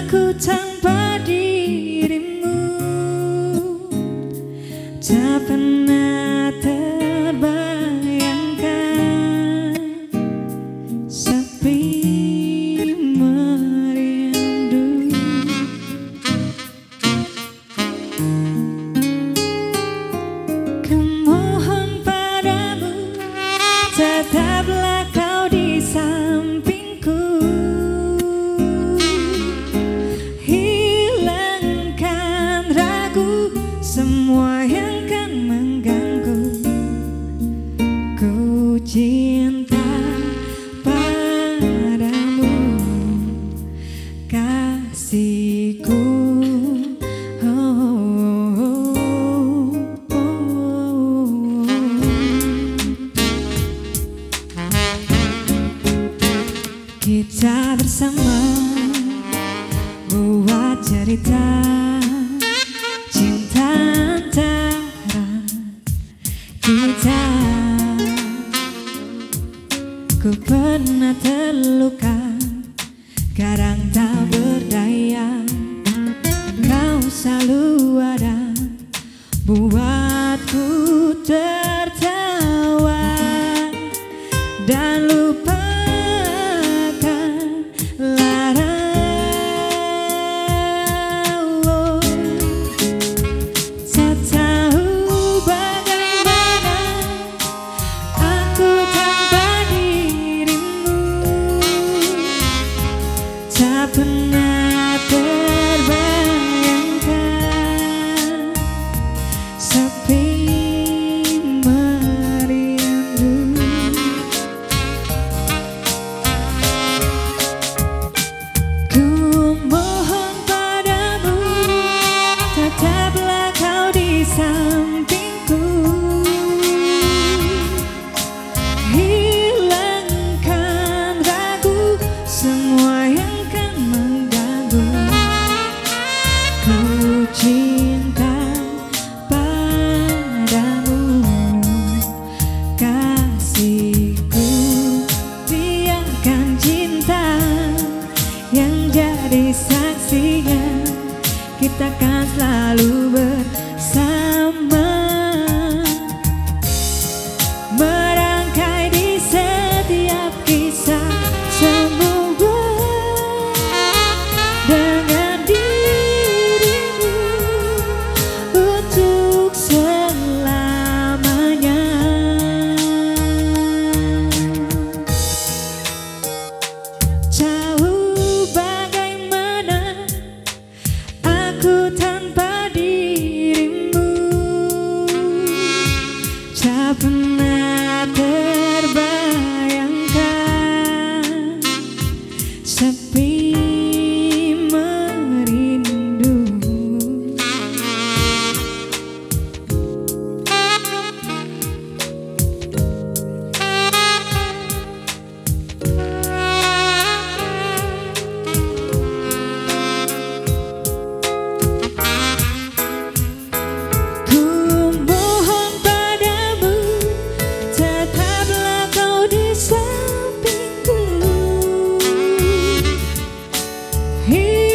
Aku tanpa dirimu tak pernah terbayangkan. Sepi merindu. Kumohon padamu, tetaplah kau di sampingku. Hilangkan ragu semua yang kan mengganggu. Ku cinta padamu, kasihku. Kita bersama buat cerita cinta antara kita. Ku pernah terluka, kadang tak berdaya. Kau selalu ada buatku tertawa dan lupa. Tak pernah terbayangkan. Sepi merindu. Ku mohon padamu, tetaplah kau di sampingku. Hilangkan ragu semua yang cinta padamu, kasihku. Biarkan cinta yang jadi saksinya. Kita kan selalu bersama, merangkai di setiap kisah. Semoga dengan dirimu untuk selamanya. Jauh bagaimana aku tanpa dirimu, tak pernah terbayangkan. Sepi merindu. Ku mohon padamu, tetaplah kau di sampingku.